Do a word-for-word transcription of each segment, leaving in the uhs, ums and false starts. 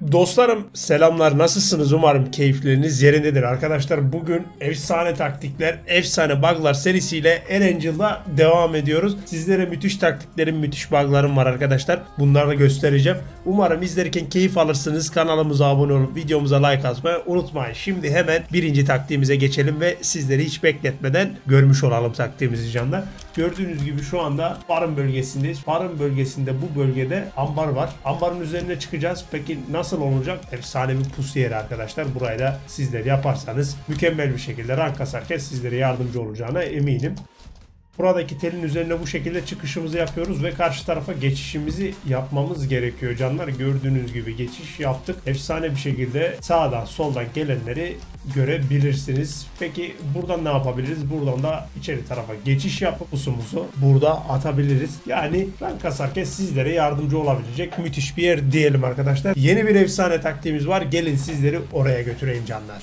Dostlarım selamlar, nasılsınız? Umarım keyifleriniz yerindedir. Arkadaşlar bugün efsane taktikler, efsane bug'lar serisiyle Erangel'da devam ediyoruz. Sizlere müthiş taktiklerim, müthiş bug'larım var arkadaşlar. Bunları göstereceğim. Umarım izlerken keyif alırsınız. Kanalımıza abone olup videomuza like atmayı unutmayın. Şimdi hemen birinci taktiğimize geçelim ve sizleri hiç bekletmeden görmüş olalım taktiğimizi canlar. Gördüğünüz gibi şu anda farm bölgesindeyiz. Farm bölgesinde bu bölgede ambar var. Ambarın üzerine çıkacağız. Peki nasıl olacak? Efsane bir pusu yeri arkadaşlar. Burayı da sizler yaparsanız mükemmel bir şekilde rank kasarken sizlere yardımcı olacağına eminim. Buradaki telin üzerine bu şekilde çıkışımızı yapıyoruz ve karşı tarafa geçişimizi yapmamız gerekiyor canlar. Gördüğünüz gibi geçiş yaptık. Efsane bir şekilde sağdan soldan gelenleri görebilirsiniz. Peki buradan ne yapabiliriz? Buradan da içeri tarafa geçiş yapıp pusumuzu burada atabiliriz. Yani rank kasarken sizlere yardımcı olabilecek müthiş bir yer diyelim arkadaşlar. Yeni bir efsane taktiğimiz var. Gelin sizleri oraya götüreyim canlar.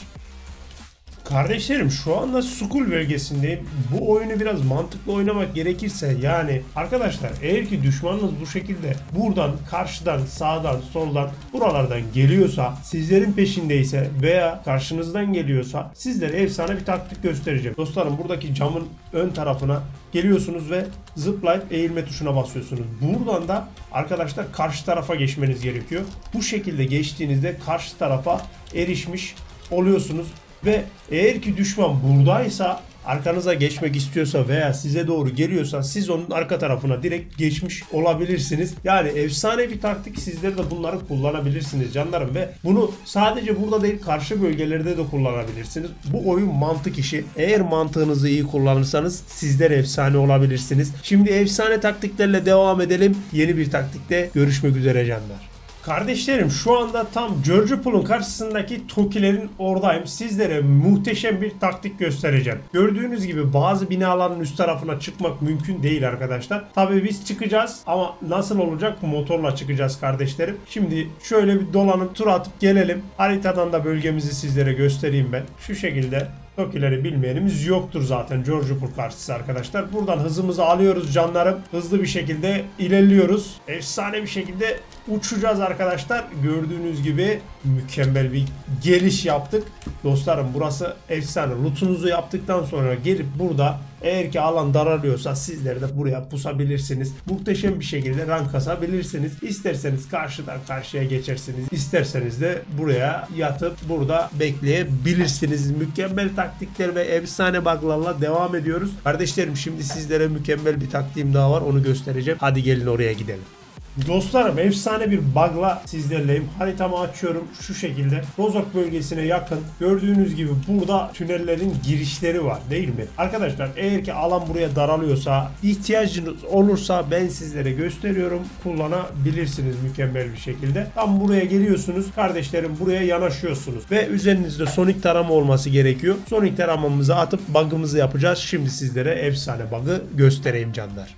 Kardeşlerim şu anda Skull bölgesindeyim. Bu oyunu biraz mantıklı oynamak gerekirse yani arkadaşlar eğer ki düşmanınız bu şekilde buradan, karşıdan, sağdan, soldan buralardan geliyorsa, sizlerin peşindeyse veya karşınızdan geliyorsa sizlere efsane bir taktik göstereceğim. Dostlarım buradaki camın ön tarafına geliyorsunuz ve zıplayıp eğilme tuşuna basıyorsunuz. Buradan da arkadaşlar karşı tarafa geçmeniz gerekiyor. Bu şekilde geçtiğinizde karşı tarafa erişmiş oluyorsunuz. Ve eğer ki düşman buradaysa, arkanıza geçmek istiyorsa veya size doğru geliyorsa siz onun arka tarafına direkt geçmiş olabilirsiniz. Yani efsane bir taktik, sizler de bunları kullanabilirsiniz canlarım ve bunu sadece burada değil karşı bölgelerde de kullanabilirsiniz. Bu oyun mantık işi. Eğer mantığınızı iyi kullanırsanız sizler efsane olabilirsiniz. Şimdi efsane taktiklerle devam edelim. Yeni bir taktikte görüşmek üzere canlar. Kardeşlerim şu anda tam George Pool'un karşısındaki Tokilerin oradayım. Sizlere muhteşem bir taktik göstereceğim. Gördüğünüz gibi bazı binaların üst tarafına çıkmak mümkün değil arkadaşlar. Tabii biz çıkacağız ama nasıl olacak? Motorla çıkacağız kardeşlerim. Şimdi şöyle bir dolanıp tur atıp gelelim. Haritadan da bölgemizi sizlere göstereyim ben. Şu şekilde. Tokileri bilmeyenimiz yoktur zaten George Pool karşısı arkadaşlar. Buradan hızımızı alıyoruz canlarım. Hızlı bir şekilde ilerliyoruz. Efsane bir şekilde uçacağız arkadaşlar. Gördüğünüz gibi mükemmel bir geliş yaptık. Dostlarım burası efsane. Lootunuzu yaptıktan sonra gelip burada eğer ki alan daralıyorsa sizler de buraya pusabilirsiniz. Muhteşem bir şekilde rank kasabilirsiniz. İsterseniz karşıdan karşıya geçersiniz. İsterseniz de buraya yatıp burada bekleyebilirsiniz. Mükemmel taktikler ve efsane bug'larla devam ediyoruz. Kardeşlerim şimdi sizlere mükemmel bir taktiğim daha var. Onu göstereceğim. Hadi gelin oraya gidelim. Dostlarım efsane bir bug'la sizlerleyim. Haritamı açıyorum şu şekilde. Rozok bölgesine yakın. Gördüğünüz gibi burada tünellerin girişleri var değil mi? Arkadaşlar eğer ki alan buraya daralıyorsa, ihtiyacınız olursa ben sizlere gösteriyorum. Kullanabilirsiniz mükemmel bir şekilde. Tam buraya geliyorsunuz. Kardeşlerim buraya yanaşıyorsunuz. Ve üzerinizde sonik tarama olması gerekiyor. Sonik taramamızı atıp bug'ımızı yapacağız. Şimdi sizlere efsane bug'ı göstereyim canlar.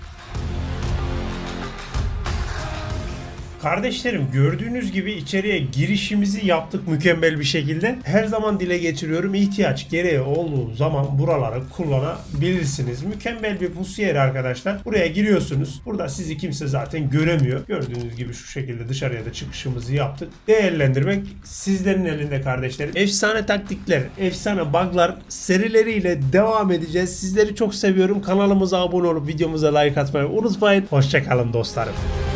Kardeşlerim gördüğünüz gibi içeriye girişimizi yaptık mükemmel bir şekilde. Her zaman dile getiriyorum, ihtiyaç gereği olduğu zaman buraları kullanabilirsiniz. Mükemmel bir pusu yeri arkadaşlar. Buraya giriyorsunuz. Burada sizi kimse zaten göremiyor. Gördüğünüz gibi şu şekilde dışarıya da çıkışımızı yaptık. Değerlendirmek sizlerin elinde kardeşlerim. Efsane taktikler, efsane bug'lar serileriyle devam edeceğiz. Sizleri çok seviyorum. Kanalımıza abone olup videomuza like atmayı unutmayın. Hoşça kalın dostlarım.